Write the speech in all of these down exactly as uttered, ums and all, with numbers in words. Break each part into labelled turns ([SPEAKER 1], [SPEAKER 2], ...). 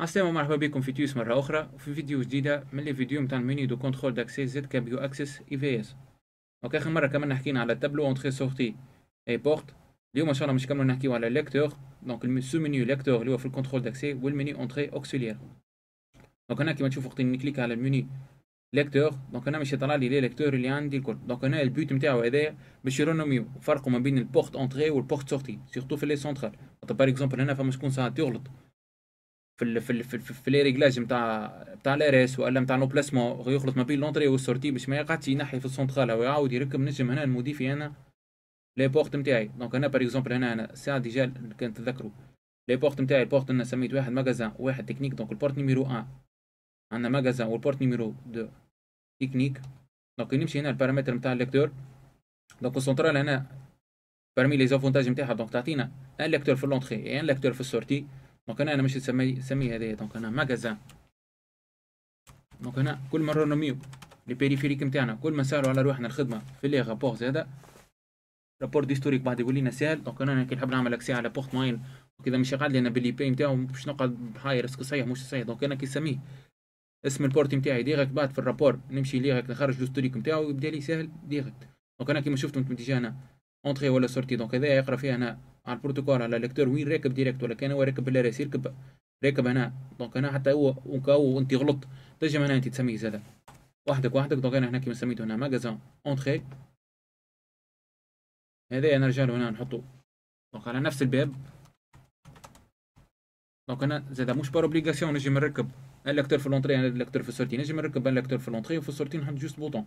[SPEAKER 1] السلام مرحبا بكم في تيوس مرة أخرى وفي فيديو جديدة من لي فيديو متاع المنيو دو كونترول داكسي زد كابيو أكسس إي في إس. دونك آخر مرة كملنا حكينا على التابلو أونتخي سورتي أي بورت. اليوم إن شاء الله باش نكملو نحكيو على ليكتور. دونك سو منيو ليكتور اللي هو في الكونترول داكسي والمنيو أونتخي أوكسيليير. دونك هنا كيما تشوفو وقت نكليك على المنيو ليكتور دونك هنا باش يطلع لي لي ليكتور اللي عندي الكل. دونك هنا البيوت نتاعو هذايا باش يرونوميو فرقوا ما بين البورت أونتخي والبورت سورتي سيرتو في لي سونترال. باغ اكزومبل هنا فما شكون ساعات يغلط في ال في ال في, ال في لي ريغلاج نتاع نتاع الاريس ولا نتاع لو بلاسمون يخلط ما بين لونطري والسورتي باش ما يقعدش ينحي في السونترال ويعاود يركب. نجم هنا نموديفي انا لي بورت نتاعي. دونك هنا باغ اكزومبل هنا انا ساعه ديجا كان تذكروا لي بورت نتاعي. البورت انا سميت واحد ماغازان وواحد تكنيك. دونك البورت نيميرو واحد عندنا ماغازان والبورت نيميرو اثنين تكنيك. دونك نمشي هنا البارامتر نتاع الليكتور. دونك السونترال هنا parmi les avantages نتاعها دونك تعطينا ان ليكتور في لونطري ان ليكتور في السورتي. دونك انا انا مش نسمي نسمي هذايا. دونك انا ماغازان. دونك هنا كل ما نرونوميو لي بيريفيريك نتاعنا كل ما نسهلوا على روحنا الخدمه في لي رابور زاده. رابور ديستوريك بعد يولي لنا ساهل. دونك انا كي نحب نعمل اكسي على بورت معين وكذا مش يقعد لي انا باللي بي نتاعو باش نقعد حاير اسكو صحيح مش صحيح. دونك انا كي نسميه اسم البورت نتاعي ديريكت بعد في الرابور نمشي ديريكت نخرج الهيستوريك نتاعو يبدا لي ساهل ديريكت. دونك انا كيما شفتوا انتم ديجا هنا اونتري ولا سورتي. دونك هذا يقرا فيها هنا على البروتوكول على الليكتور وين راكب ديريكت ولا كان هو راكب بالاريس يركب راكب هنا. دونك هنا حتى هو وكاو انت غلط تنجم هنا انت تسميه زاده وحدك وحدك. دونك انا هنا كيما سميته هنا ماغازان اونتري. هذا نرجع له هنا نحطه دونك على نفس الباب. دونك هنا زاده مش بار اوبليغاسيون نجم نركب الليكتور في لونتري انا الليكتور في السورتي. نجم نركب الليكتور في لونتري وفي السورتي نحط جوست بوطون.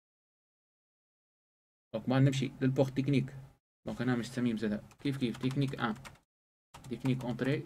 [SPEAKER 1] دونك بعد نمشي للبورت تكنيك. دونك انا مش سميه زاده كيف كيف تكنيك واحد تكنيك اونتري.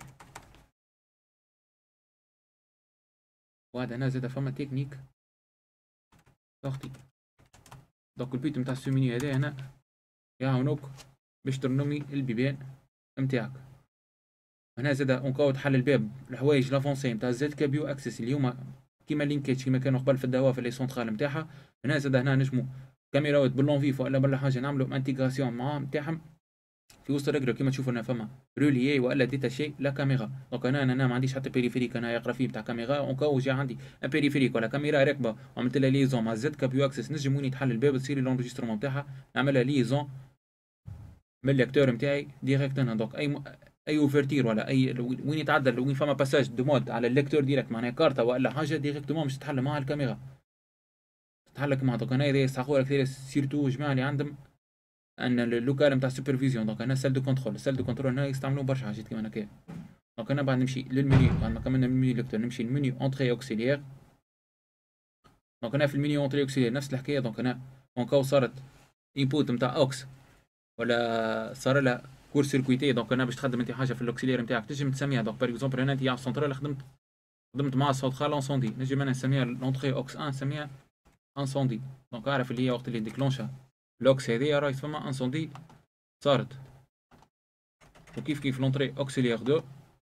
[SPEAKER 1] وهذا هنا زاده فما تكنيك سورتي. دونك البيت نتاع السو منيو هذا هنا يعاونوك باش ترنمي البيبان نتاعك. هنا زاده اونكاو تحل الباب الحوايج لافونسي نتاع زد كابيو اكسس اللي هما كيما لينكات كيما كانوا قبل في الدواء في لي سونترال نتاعها. هنا زاده هنا نجمو كاميراوات باللونفيف ولا ولا حاجه نعملوا انتيغراسيون مع نتاعهم في وسط الرجل كيما تشوفوا هنا فما روليي ولا ديتاشي لا كاميرا. دونك انا انا ما عنديش حتى بيريفيريك انا يقرا فيه نتاع كاميرا اونكاو جا عندي ان بيريفيريك ولا كاميرا راكبه وعملت لها ليزون مع زد كابيو اكسس. نجم وين يتحل الباب تصير لونجسترمون نتاعها نعملها ليزون من الليكتور نتاعي ديريكت هنا. دونك اي م... اي اوفرتير ولا اي وين يتعدل وين فما باساج دو مود على الليكتور ديريكت معناها كارتا ولا حاجه ديريكتومون باش تتحل مع الكاميرا تتحلك مع. دونك انا اذا يستحقوا كثير سيرتو جماعه اللي عندهم ان اللوكال نتاع سوبرفيزيون. دونك انا سال دو كونترول سال دو كونترول هنا يستعملوا برشا حاجات كيما هكا. دونك انا بعد نمشي للمنيو بعد ما كملنا المنيو ليكتور نمشي للمنيو اونتري اوكسيليير. دونك انا في المنيو اونتري اوكسيليير نفس الحكايه. دونك انا اونكاو صارت انبوت نتاع اوكس ولا صار لها كور سيركويتي. دونك انا باش تخدم انت حاجه في الاوكسيليير نتاعك تنجم تسميها. دونك باغ اكزومبل هنا انت على السونترال خدمت خدمت مع السونترال انسوندي نجم انا نسميها لونتري اوكس واحد نسميها انسوندي. دونك اعرف اللي هي وقت اللي ديكلونشا لوكس هذيا راهي فما انسوندي صارت. وكيف كيف لونتري اوكسيليير اثنين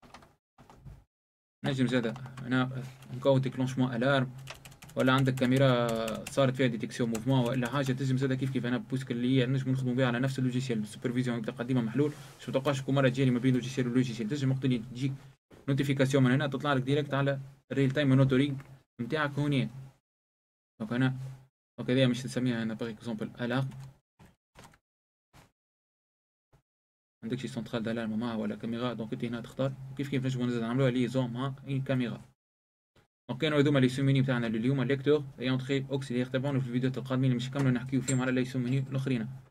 [SPEAKER 1] نجم زاده هنا نكون ديكلونشمون الارم ولا عندك كاميرا صارت فيها ديتيكسيون موفمون ولا حاجه تنجم زاده كيف كيف. انا بوسك اللي هي نجم نخدموا بها على نفس اللوجيسيال السوبرفيزيون يبدا قديمه محلول باش ما تبقاش كل مره تجيني ما بين لوجيسيال ولوجيسيال. تنجم وقت اللي تجيك نوتيفيكاسيون من هنا تطلع لك ديريكت على الريل تايم مونيتورينغ نتاعك هونيا. دونك هنا دونك هذيا مش نسميها انا باغ اكزومبل الارم عندك شي سنترال دالارم معها ولا كاميرا. دونك انت هنا تختار كيف كيف نجمو نزيد نعملوها ليزون مع اي كاميرا. دونك كانوا هذوما لي سوميني بتاعنا لليوم ليكتور اي اونتري اوكسيليير. تابعونا في الفيديوهات القادمين اللي مش نكملوا نحكيو فيهم على لي سوميني الاخرين.